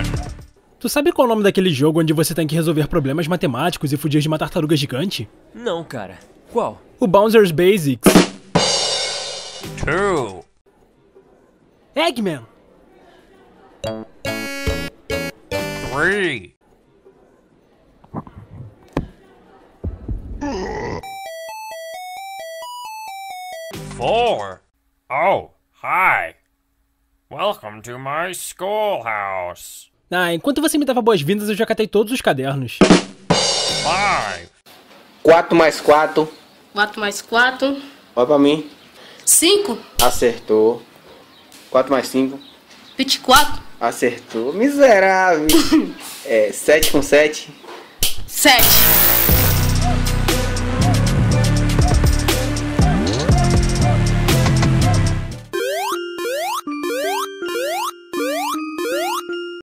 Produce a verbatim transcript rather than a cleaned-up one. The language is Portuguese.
Tu sabe qual é o nome daquele jogo onde você tem que resolver problemas matemáticos e fugir de uma tartaruga gigante? Não, cara. Qual? O Bowser's Basics. Two. Eggman. Three. Four. Oh, hi. Welcome to my schoolhouse. Ah, enquanto você me dava boas-vindas, eu já catei todos os cadernos. Five. quatro mais quatro. quatro mais quatro. Olha pra mim. cinco. Acertou. quatro mais cinco. vinte e quatro. Acertou. Miserável. É, sete com sete. sete.